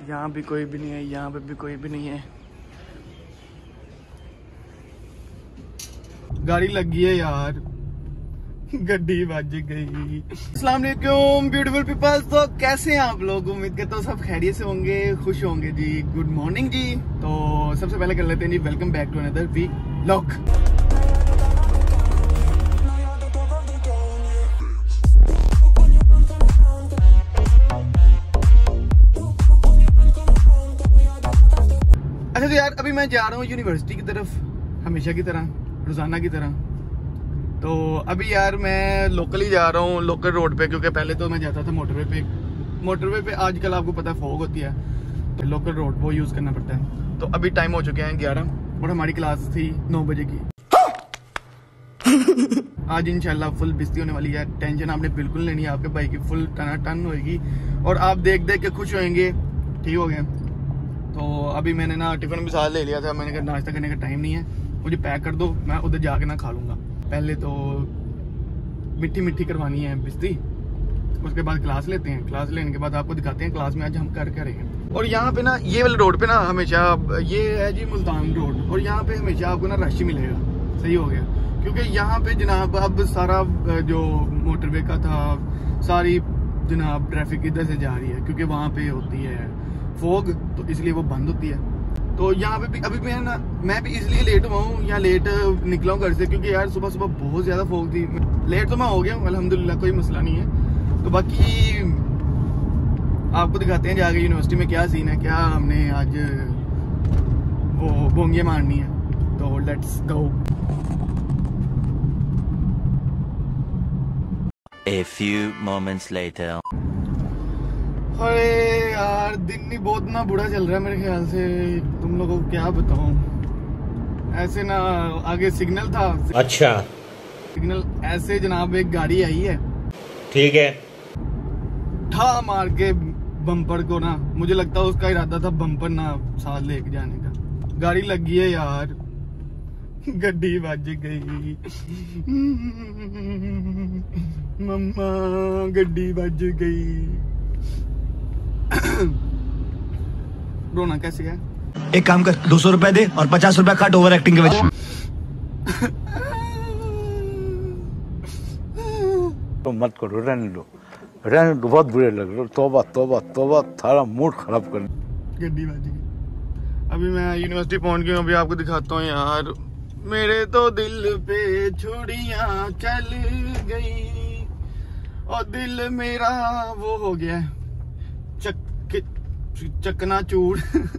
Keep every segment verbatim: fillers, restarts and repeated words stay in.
यहाँ भी कोई भी नहीं है, यहाँ पे भी कोई भी नहीं है। गाड़ी लगी है यार, गड्डी बज गई। अस्सलाम वालेकुम ब्यूटीफुल पीपल। तो कैसे हैं आप लोग? उम्मीद करता हूँ सब खैरियत से होंगे, खुश होंगे जी। गुड मॉर्निंग जी। तो सबसे पहले कर लेते हैं जी welcome back to another week vlog. अच्छा तो यार अभी मैं जा रहा हूँ यूनिवर्सिटी की तरफ, हमेशा की तरह, रोजाना की तरह। तो अभी यार मैं लोकल ही जा रहा हूँ, लोकल रोड पे, क्योंकि पहले तो मैं जाता था मोटरवे पे। मोटरवे पे आजकल आपको पता है फॉग होती है, तो लोकल रोड वो यूज़ करना पड़ता है। तो अभी टाइम हो चुके हैं ग्यारह और हमारी क्लास थी नौ बजे की। आज इंशाल्लाह फुल बिस्ती होने वाली है। टेंशन आपने बिल्कुल लेनी है, आपके भाई की फुल टना टन होगी और आप देख देख के खुश होंगे। ठीक हो गया। तो अभी मैंने ना टिफिन भी साथ ले लिया था। मैंने कहा नाश्ता करने का टाइम नहीं है, मुझे पैक कर दो, मैं उधर जाके ना खा लूँगा। पहले तो मिट्टी मिट्टी करवानी है बिस्ती, उसके बाद क्लास लेते हैं। क्लास लेने के बाद आपको दिखाते हैं क्लास में आज हम कर क्या रहे हैं। और यहाँ पे ना ये वाले रोड पे ना हमेशा, ये है जी मुल्तान रोड, और यहाँ पे हमेशा आपको ना रश ही मिलेगा। सही हो गया, क्योंकि यहाँ पे जनाब अब सारा जो मोटरवे का था, सारी जनाब ट्रैफिक इधर से जा रही है, क्योंकि वहाँ पे होती है फोग, तो इसलिए वो बंद होती है। तो यहाँ पे भी अभी मैं ना मैं भी इसलिए लेट हुआ हूँ, या लेट निकला हूँ घर से, क्योंकि यार सुबह सुबह बहुत ज़्यादा फोग थी। लेट तो मैं हो गया हूँ अल्हम्दुलिल्लाह, कोई मसला नहीं है। तो बाकी आपको दिखाते हैं जाके यूनिवर्सिटी में क्या सीन है, क्या हमने आज वो बोंगियाँ मारनी है। तो let's go. A few moments later. अरे यार दिन ही बहुत ना बुरा चल रहा है मेरे ख्याल से, तुम लोगों को क्या बताऊं। ऐसे ना आगे सिग्नल था। अच्छा सिग्नल ऐसे जनाब एक गाड़ी आई है, ठीक है, ठा मार के बम्पर को ना, मुझे लगता है उसका इरादा था बम्पर ना साथ लेके जाने का। गाड़ी लगी है यार, गड्डी बज गई। मम्मा गड्डी बज गई। रोना कैसे है? एक काम कर, दो सौ रुपए दे और पचास रुपए काट ओवर एक्टिंग के वजह। तो मत करो, रहने दो, रहने दो, बहुत बुरे लग रहे हो। तौबा तौबा तौबा, थारा मूड खराब कर। गड्डी बाजी गई। अभी मैं यूनिवर्सिटी पहुंच गया हूँ। अभी आपको दिखाता हूँ यार, मेरे तो दिल पे छुड़ियां चल गई और दिल मेरा वो हो गया चक चकना चूड़।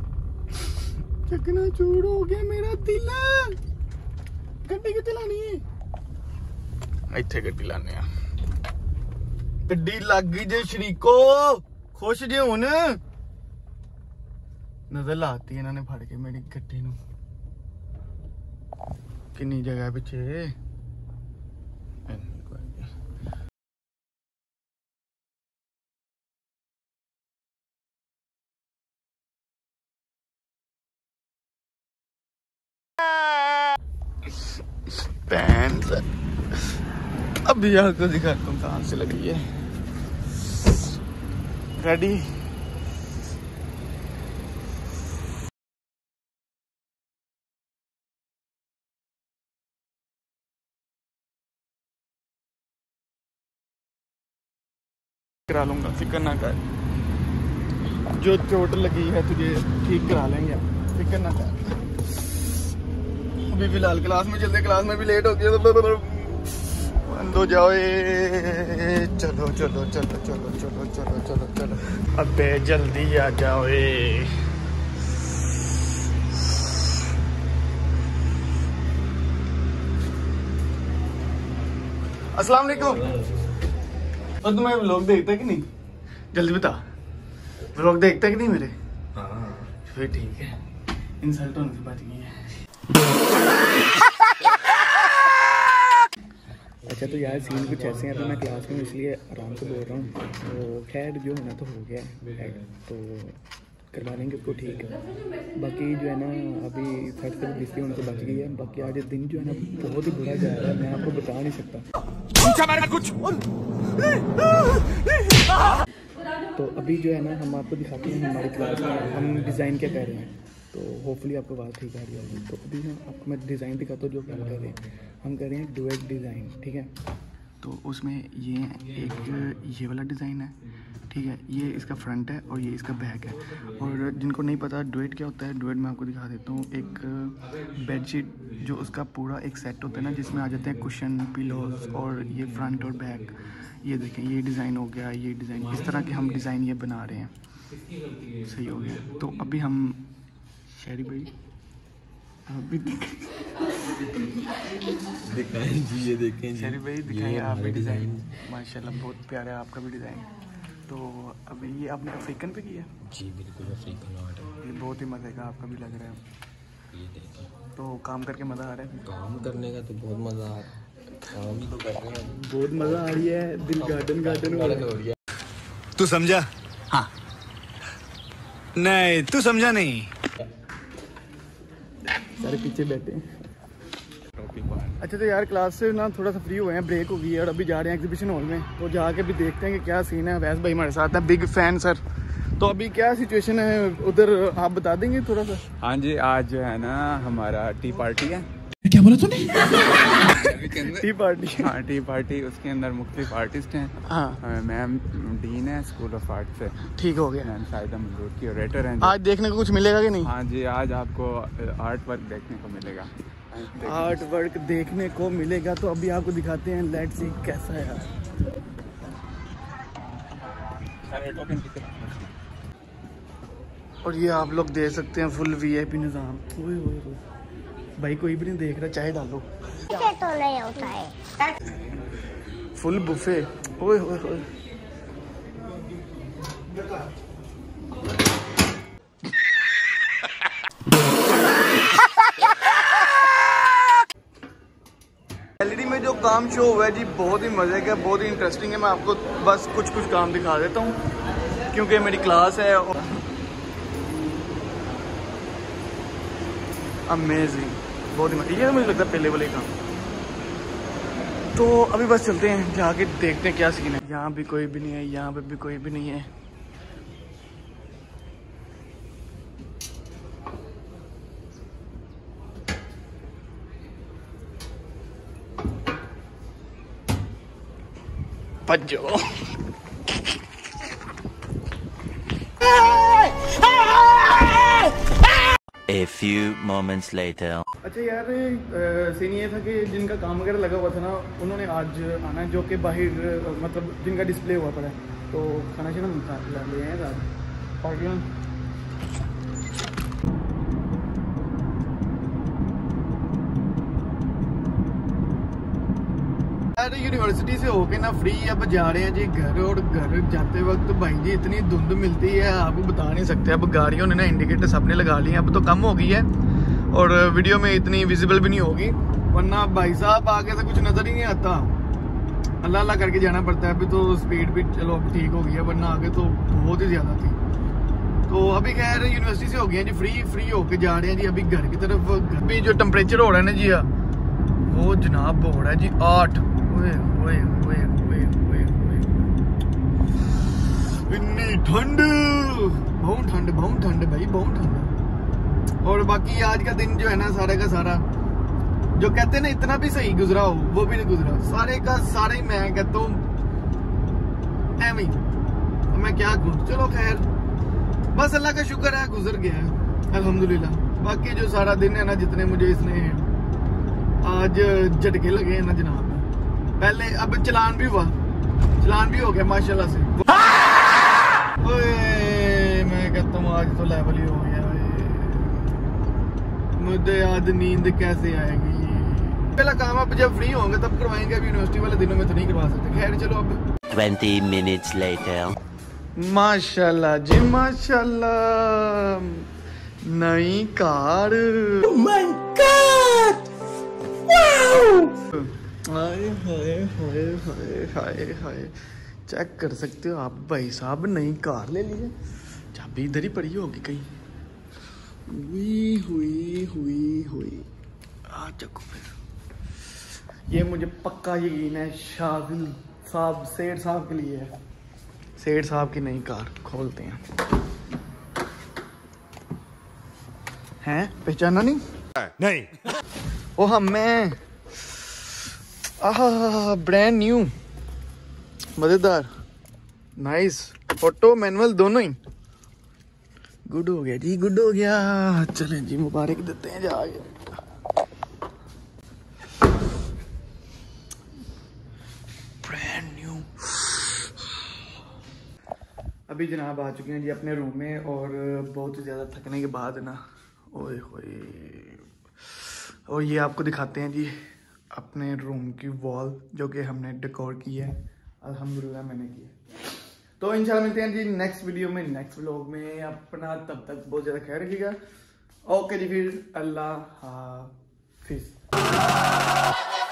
चकना चूड़ हो गया मेरा दिल। गड्डी कितने लानी है? इत्थे गड्डी लाने आ। गड्डी लग गई जे शरीको, खुश जे हुन। नजर लाती इन्होंने फड़ के मेरी गड्डी नूं। कितनी जगह पिछे पैंट। अभी आपको दिखाता हूँ कहाँ से लगी है। रेडी? करा लूंगा, फिक्र ना कर। जो चोट लगी है तुझे ठीक करा लेंगे, फिक्र ना कर। अभी फिलहाल क्लास में चलते, क्लास में भी लेट हो गया। बंद हो जाओ। चलो चलो चलो चलो चलो चलो चलो चलो, अबे जल्दी आ जाओ। अस्सलाम वालेकुम। और तुम्हें व्लॉग देखता है कि नहीं? जल्दी बता, व्लॉग देखता है कि नहीं मेरे? हाँ फिर ठीक है, इंसल्ट होने की बात नहीं है। अच्छा तो यार सीन कुछ ऐसे हैं। तो मैं क्लास में इसलिए आराम से बोल रहा हूँ। तो खैर जो होना तो हो गया है, तो करवा लेंगे उसको ठीक है। बाकी जो है ना अभी फर्स्ट से बिस्ती होने से बच गई है। बाकी आज दिन जो है ना बहुत ही बुरा जा रहा है, मैं आपको बता नहीं सकता। कुछ तो अभी जो है ना हम आपको दिखाते हैं हमारी क्लास में हम डिज़ाइन क्या कर रहे हैं, तो होपफुली आपको बात ठीक आ रही होगी। तो अभी ना आपको मैं डिज़ाइन दिखाता हूँ जो हम कर रहे हैं। हम कर रहे हैं डुएट डिज़ाइन, ठीक है। तो उसमें ये एक ये वाला डिज़ाइन है, ठीक है, ये इसका फ्रंट है और ये इसका बैक है। और जिनको नहीं पता डुएट क्या होता है, डुएट मैं आपको दिखा देता हूँ। एक बेडशीट जो उसका पूरा एक सेट होता है ना, जिसमें आ जाते हैं कुशन, पिलोज और ये फ्रंट और बैक। ये देखें, ये डिज़ाइन हो गया, ये डिज़ाइन, इस तरह के हम डिज़ाइन ये बना रहे हैं। सही हो गया। तो अभी हम शहरी भाई अभी दिखाएं जी, ये देखें जी, शहरी भाई दिखाएं आप भी डिज़ाइन। माशाल्लाह बहुत प्यारा है आपका भी डिज़ाइन। तो अभी ये आपने अफ्रीकन पे किया जी? बिल्कुल अफ्रीकन आर्ट है। ये बहुत ही मज़े का आपका भी लग रहा है। ये देखें, तो काम करके मज़ा आ रहा है? काम करने का तो बहुत मज़ा आ रहा है, काम ही तो कर रहे हैं, बहुत मज़ा आ रही है, दिल गार्डन गार्डन हो रहा है। तू समझा? हाँ। नहीं तू समझा नहीं। सारे पीछे बैठे हैं। अच्छा तो यार क्लास से ना थोड़ा सा फ्री हुए हैं, ब्रेक हो गई है और अभी जा रहे हैं एग्जीबिशन हॉल में। तो जाके भी देखते हैं कि क्या सीन है। वैस भाई हमारे साथ हैं, बिग फैन सर। तो अभी क्या सिचुएशन है उधर, आप बता देंगे थोड़ा सा? हाँ जी, आज जो है ना हमारा टी पार्टी है। क्या बोला तूने? Tea party? हाँ टी पार्टी, उसके अंदर मुख्तलिफ आर्टिस्ट हैं। हाँ मैम डीन है स्कूल ऑफ आर्ट से, ठीक हो गया। मैम शाहिदा मंजूर की ऑरेटर हैं। आज देखने को कुछ मिलेगा कि नहीं? हाँ जी, आज आपको आर्ट वर्क देखने को मिलेगा। आर्ट वर्क देखने को मिलेगा। तो अभी आपको दिखाते हैं, लेट्स सी कैसा है यार। और ये आप लोग देख सकते हैं फुल वीआईपी निज़ाम। ओए ओए ओए भाई, कोई भी नहीं देख रहा, चाय डालो। तो नहीं होता है फुल बुफे। ओए ओए ओए एलईडी में जो काम शो हुआ है जी, बहुत ही मजे का, बहुत ही इंटरेस्टिंग है। मैं आपको बस कुछ कुछ काम दिखा देता हूँ क्योंकि मेरी क्लास है। अमेजिंग, बहुत ही मजा। ये मुझे लगता है पहले वाले काम। तो अभी बस चलते हैं, जाके देखते हैं क्या सीन है। यहाँ भी कोई भी नहीं है, यहाँ पे भी कोई भी नहीं है। भज्जो A few moments later. अच्छा यार, सीन ये था कि जिनका काम वगैरह लगा हुआ था ना, उन्होंने आज आना है, जो कि बाहर मतलब जिनका डिस्प्ले हुआ पड़ा है। तो खाना शाना खा ले हैं रात पार्टी। यार यूनिवर्सिटी से होके ना फ्री अब जा रहे हैं जी घर। और घर जाते वक्त भाई जी इतनी धुंध मिलती है, आपको बता नहीं सकते। अब गाड़ियों ने ना इंडिकेटर सबने लगा लिए, अब तो कम हो गई है और वीडियो में इतनी विजिबल भी नहीं होगी, वरना भाई साहब आगे से कुछ नजर ही नहीं आता। अल्लाह अल्लाह करके जाना पड़ता है। अभी तो स्पीड भी चलो अब ठीक हो गई है, वरना आगे तो बहुत ही ज्यादा थी। तो अभी खैर यूनिवर्सिटी से हो गई है जी फ्री। फ्री होके जा रहे हैं जी अभी घर की तरफ। घर में जो टेम्परेचर हो रहा है ना जी, वो जनाब हो रहा है जी आठ। ओए ओए ओए ओए ओए ओए, इतनी ठंड, बहुत ठंड, बहुत ठंड भाई, बहुत ठंड। और बाकी आज का दिन जो है ना, सारे का सारा जो कहते हैं ना इतना भी सही गुजरा हो, वो भी नहीं गुजरा। सारे का सारा ही मैं कहता हूँ एवं ही। तो मैं क्या कहूँ, चलो खैर, बस अल्लाह का शुक्र है गुजर गया है अल्हम्दुलिल्लाह। बाकी जो सारा दिन है ना, जितने मुझे इसने आज झटके लगे हैं ना जनाब, पहले अब चलान भी हुआ, चलान भी हो गया माशाल्लाह से। ओए मैं कहता हूँ आज तो लेवल ही हो गया। मुझे आज नींद कैसे आएगी? पहला काम अब जब फ्री होंगे तब करवाएंगे, अभी यूनिवर्सिटी वाले दिनों में तो नहीं करवा सकते। खैर चलो अब। Twenty minutes later. माशाल्लाह जी माशाल्लाह, नई कार। oh my God! wow! हाय हाय हाय हाय हाय हाय, चेक कर सकते हो आप भाई साहब, नई कार ले ली है। चाबी इधर ही पड़ी होगी कहीं। हुई हुई हुई हुई आ चको फिर। ये मुझे पक्का यकीन है शादिल साहब, सेठ साहब के लिए है। सेठ साहब की नई कार खोलते हैं। हैं पहचाना नहीं? नहीं। ओ हम मैं आहा ब्रांड न्यू मजेदार नाइस ऑटो मैनुअल दोनों ही गुड हो गया जी, गुड हो गया। चलें जी मुबारक देते हैं जाके। Brand new. अभी जनाब आ चुके हैं जी अपने रूम में और बहुत ही ज़्यादा थकने के बाद ना ओए होए और ये आपको दिखाते हैं जी अपने रूम की वॉल जो कि हमने डेकोर की है, अल्हम्दुलिल्लाह मैंने की है। तो इंशाल्लाह मिलते हैं जी नेक्स्ट वीडियो में, नेक्स्ट व्लॉग में। अपना तब तक बहुत ज़्यादा ख्याल रखिएगा। ओके जी, फिर अल्लाह हाफिज़।